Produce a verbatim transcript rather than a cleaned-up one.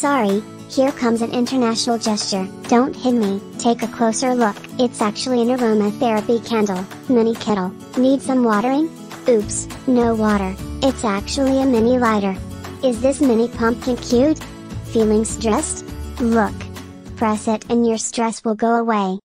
Sorry, here comes an international gesture. Don't hit me. Take a closer look. It's actually an aromatherapy candle. Mini kettle. Need some watering? Oops, no water. It's actually a mini lighter. Is this mini pumpkin cute? Feeling stressed? Look. Press it and your stress will go away.